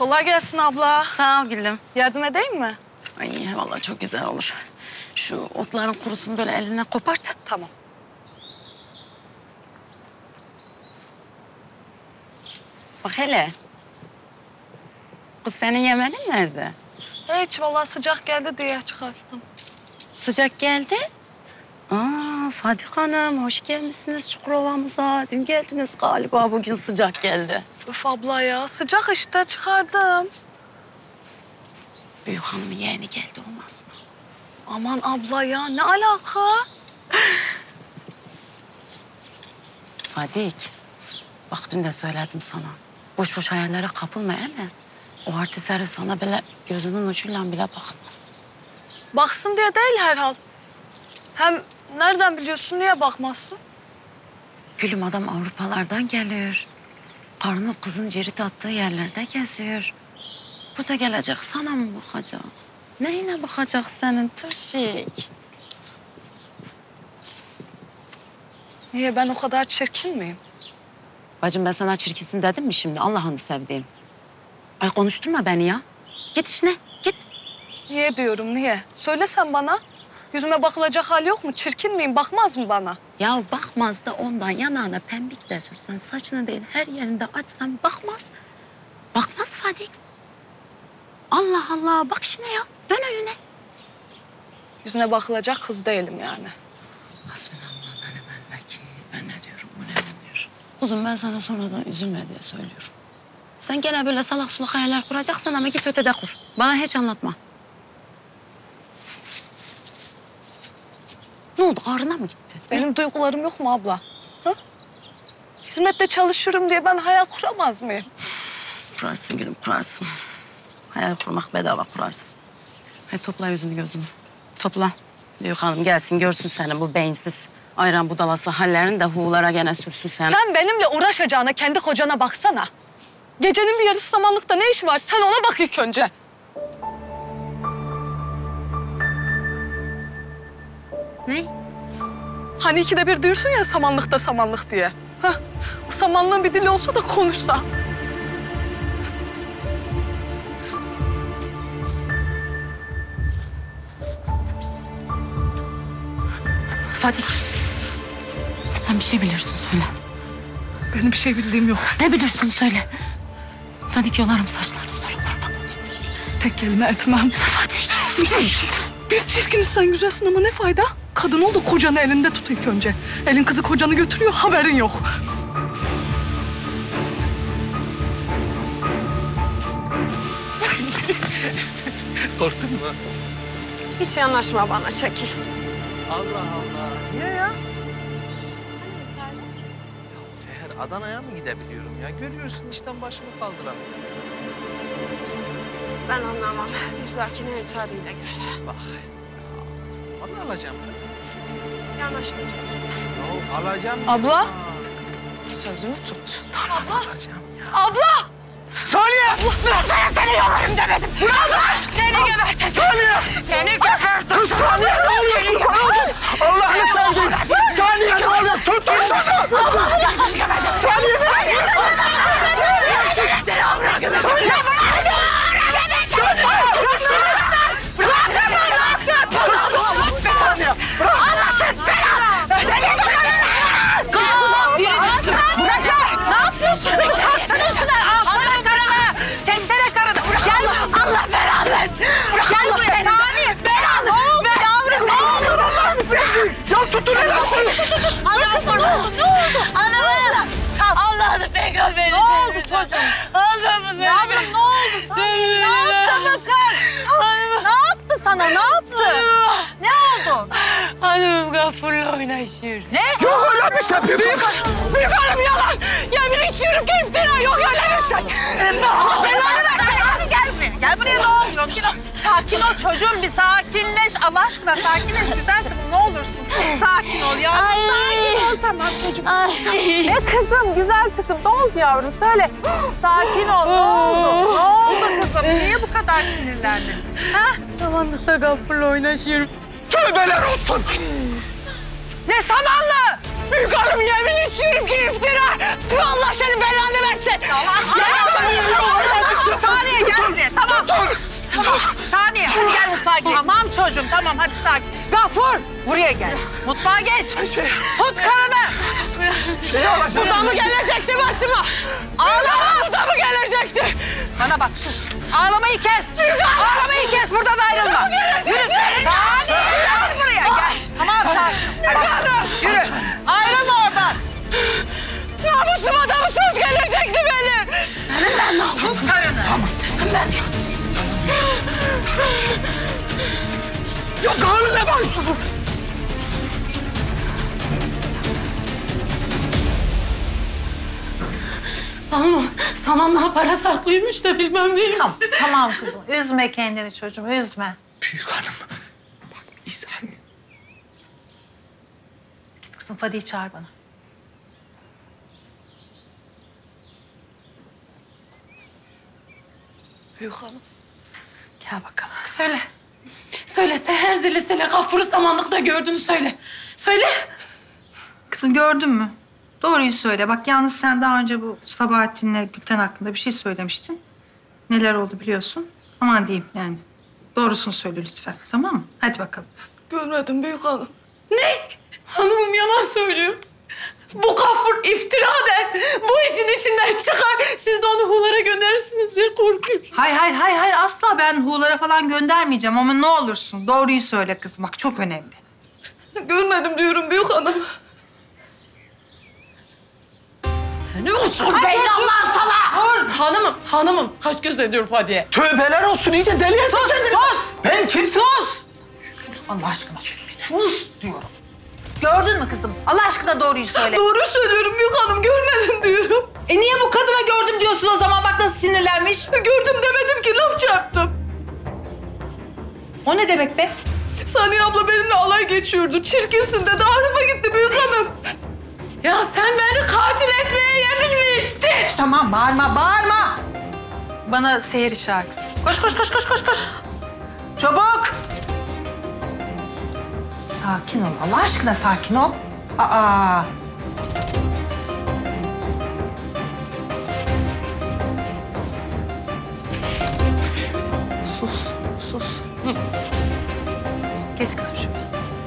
Kolay gelsin abla. Sağ ol gülüm. Yardım edeyim mi? Ay vallahi çok güzel olur. Şu otların kurusunu böyle eline kopart. Tamam. Bak hele. Kız senin yemenin nerede? Hiç vallahi sıcak geldi diye çıkarttım. Sıcak geldi. Aa Fadik Hanım hoş gelmişsiniz Çukurova'mıza. Dün geldiniz galiba bugün sıcak geldi. Üf abla ya sıcak işte çıkardım. Büyük hanımın yeğeni geldi olmaz mı? Aman abla ya ne alaka? Fadik bak dün de söyledim sana. Boş boş hayallere kapılma eme. O artistler sana böyle gözünün ucuyla bile bakmaz. Baksın diye değil herhal. Hem nereden biliyorsun niye bakmazsın? Gülüm adam Avrupalardan geliyor. Karnı kızın cirit attığı yerlerde geziyor. Bu da gelecek sana mı bakacak? Neyine bakacak senin tırşik? Niye ben o kadar çirkin miyim? Bacım ben sana çirkinsin dedim mi şimdi Allah'ını sevdiğim? Ay konuşturma beni ya. Git işine git. Niye diyorum niye? Söylesen bana. Yüzüme bakılacak hal yok mu? Çirkin miyim? Bakmaz mı bana? Ya bakmaz da ondan yanağına pembik de sürsen saçını değil her yerinde açsan bakmaz. Bakmaz Fadik. Allah Allah bak işine ya dön önüne. Yüzüne bakılacak kız değilim yani. Hasbinallah benim elbette. Ben ne diyorum bu ne diyor. Kuzum ben sana sonradan üzülme diye söylüyorum. Sen gene böyle salak sulak hayaller kuracaksan ama git ötede kur. Bana hiç anlatma. Ne oldu ağrına mı gitti? Benim duygularım yok mu abla? Ha? Hizmette çalışıyorum diye ben hayal kuramaz mıyım? Kurarsın gülüm kurarsın. Hayal kurmak bedava kurarsın. Hadi topla yüzünü gözünü. Topla. Büyük hanım gelsin görsün seni bu beyinsiz ayran budalası hallerini de huğulara gene sürsün sen. Sen benimle uğraşacağına kendi kocana baksana. Gecenin bir yarısı samanlıkta ne işi var? Sen ona bak ilk önce. Ne? Hani ikide bir diyorsun ya samanlıkta samanlık diye. Hah, o samanlığın bir dili olsa da konuşsa. Fatih. Sen bir şey biliyorsun söyle. Benim bir şey bildiğim yok. Ne biliyorsun söyle. Fatih yolarım saçlarını sonra vurma. Tek kelime etmem. Fatih. Bir çirkiniz sen güzelsin ama ne fayda? Kadın ol da kocanı elinde tut ilk önce. Elin kızı kocanı götürüyor haberin yok. Korktun mu? Hiç yanaşma bana, çekil. Allah Allah. Niye ya? Ya Seher Adana'ya mı gidebiliyorum ya? Görüyorsun işten başımı kaldıramıyorum. Ben anlamam. Bir dahakine entariyle gel. Bak. Vallahi alacağım kız. Yanaşma, çekil. Ya alacağım. Abla. Ya. Sözünü tut. Abla. Alacağım ya. Abla! Saniye! Ben sana seni yolarım demedim. Bırak lan! Seni geberteceğim. Saniye! Seni geberteceğim. Saniye ne oluyor? Allah'ını sevdim. Saniye ne oluyor? Tutun şunu! Allah'ını geberteceğim. Saniye! Seni Allah'ını geberteceğim. Saniye! Bırak! Allah sen belanı! Seni geberteceğim. Bırak be! Ne yapıyorsun kızım? Kalksana üstüne! Alırım karını. Çeksene karını. Gel. Allah belanı versin. Gel buraya! Saniye! Belanı. Ne oldu yavrum? Ne oldu? Allah'ını sevdim. Ya tutun hele şunu! Allah'ım. Ne oldu? Allah'ım. Allah'ını peygamberini Ne oldu çocuğum? Allah'ım. Yavrum ne oldu sana? Ne yaptı bu kız? Ne yaptı sana? Ne yaptı? Ne oldu? Hanımım Gafur'la oynaşıyor. Ne? Yok öyle bir şey. Büyük hanım yalan. Yemin içiyorum ki iftira. Yok öyle bir şey. Allah belanı versin. Hadi gel buraya. Gel buraya ne oluyor? Sakin ol çocuğum bir sakinleş. Allah aşkına sakinleş güzel kızım ne olursun. Sakin ol yavrum. Sakin ol tamam çocuğum. Ne kızım güzel kızım ne oldu yavrum söyle. Sakin ol ne oldu? Ne oldu kızım? Niye bu kadar sinirlendin? Ha? Samanlıkta Gafur'la oynaşıyorum. Tövbeler olsun. Ne samanlı? Büyük hanım yemin içiyorum ki iftira. Tüh Allah senin belanı versin. Allah. Saniye sakin. Tamam çocuğum tamam hadi sakin. Gafur buraya gel. Mutfağa geç. Tut karını. Bu da mı gelecekti başıma? Ağlama. Bu da mı gelecekti? Bana bak sus. Ağlamayı kes. Ağlamayı kes. Buradan ayrılma. Yürü. Gel buraya gel. Tamam sakin. Hadi. Yürü. Ayrılma oradan. Namusuma da mı söz gelecekti benim? Senin ben namus karını. Tamam. Senin ben. Ya karnı ne bakıyorsun? Hanımım samanlığa para saklıyormuş da bilmem neymiş. Tamam, tamam kızım. Üzme kendini çocuğum, üzme. Büyük hanım. Bak İhsan. Git kızım, Fadi'yi çağır bana. Büyük hanım. Gel bakalım kızım. Söyle. Söyle seher zillisiyle Gafur'u samanlıkta gördüğünü söyle. Söyle. Kızım gördün mü? Doğruyu söyle. Bak yalnız sen daha önce bu Sabahattin'le Gülten hakkında bir şey söylemiştin. Neler oldu biliyorsun. Aman diyeyim yani. Doğrusunu söyle lütfen. Tamam mı? Hadi bakalım. Görmedim büyük hanım. Ne? Hanımım yalan söylüyor. Bu Gafur iftira der. Bu işin içinden çıkar. Siz de onu hulara gönderirsiniz diye korkuyorum. Hayır. Asla ben Hu'lara falan göndermeyeceğim ama ne olursun. Doğruyu söyle kızım. Bak çok önemli. Görmedim diyorum büyük hanım. Seni usul belli Allah sana. Hanımım kaç göz ediyor Fadiye. Tövbeler olsun iyice deli ettin kendini. Sus! Ben kimsin? Sus Allah aşkına sus. Sus diyorum. Gördün mü kızım? Allah aşkına doğruyu söyle. Doğru söylüyorum büyük hanım. Görmedim diyorum. Niye bu kadına gördüm diyorsun o zaman? Bak nasıl sinirlenmiş. Gördüm demedim ki laf çarptım. O ne demek be? Saniye abla benimle alay geçiyordu. Çirkinsin dedi. Ağrıma gitti büyük hanım. Ya sen beni katil etmeye yemin mi içtin? Tamam bağırma. Bana Seher'i çağır kızım. Koş. Çabuk. Sakin ol. Allah aşkına sakin ol. Aa. Sus. Geç kızım şöyle.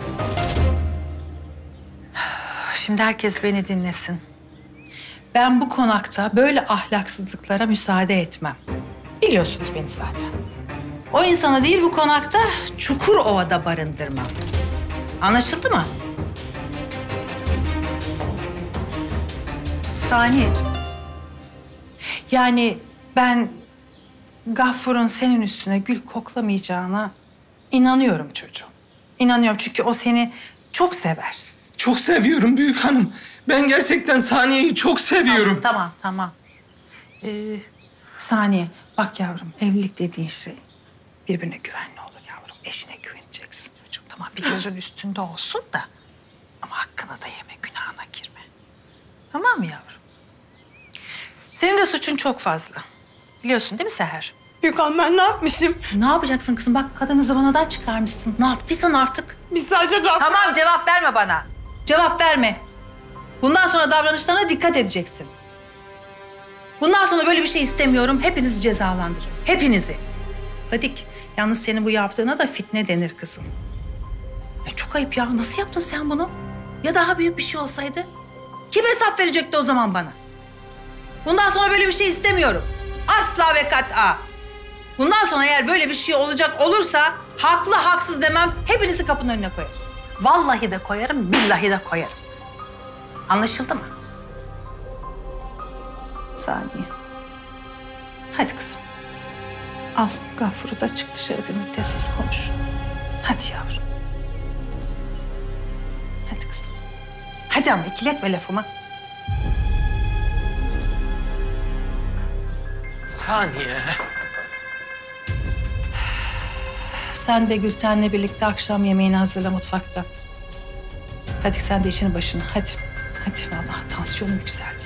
Şimdi herkes beni dinlesin. Ben bu konakta böyle ahlaksızlıklara müsaade etmem. Biliyorsunuz beni zaten. O insanı değil bu konakta Çukurova'da barındırmam. Anlaşıldı mı? Saniyeciğim. Yani ben Gafur'un senin üstüne gül koklamayacağına inanıyorum çocuğum. İnanıyorum çünkü o seni çok sever. Çok seviyorum büyük hanım. Ben gerçekten Saniye'yi çok seviyorum. Tamam. Saniye, bak yavrum evlilik dediğin şey birbirine güvenli olur yavrum. Eşine güveneceksin çocuğum. Tamam bir gözün üstünde olsun da ama hakkını da yeme, günahına girme. Tamam mı yavrum? Senin de suçun çok fazla. Biliyorsun değil mi Seher? Büyük hanım ben ne yapmışım? Ne yapacaksın kızım? Bak kadını zıvanadan çıkarmışsın. Ne yaptıysan artık. Biz sadece Gafur... Tamam cevap verme bana. Cevap verme. Bundan sonra davranışlarına dikkat edeceksin. Bundan sonra böyle bir şey istemiyorum. Hepinizi cezalandırırım. Hepinizi. Fadik, yalnız senin bu yaptığına da fitne denir kızım. Ya çok ayıp ya. Nasıl yaptın sen bunu? Ya daha büyük bir şey olsaydı? Kim hesap verecekti o zaman bana? Bundan sonra böyle bir şey istemiyorum. Asla ve kat'a. Bundan sonra eğer böyle bir şey olacak olursa haklı haksız demem. Hepinizi kapının önüne koyarım. Vallahi de koyarım, billahi de koyarım. Anlaşıldı mı? Saniye. Hadi kızım. Al Gafur'u da çık dışarı bir müddet siz konuşun. Hadi yavrum. Hadi kızım. Hadi ama ikiletme lafımı. Saniye. Sen de Gülten'le birlikte akşam yemeğini hazırla mutfakta. Hadi sen de işinin başına. Hadi vallahi tansiyonum yükseldi.